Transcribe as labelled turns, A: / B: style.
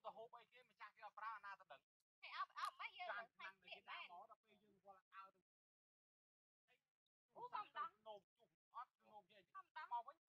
A: ទៅហូបអីគេម្ចាស់គេអត់ប្រើអាណាទៅដឹងហើយអត់មិនយើងខាងខាងគេដាក់មកដល់ពេលយើងគាត់អើទៅអូកំដងនោមជុះអត់នោមជាកំដងមកវិញ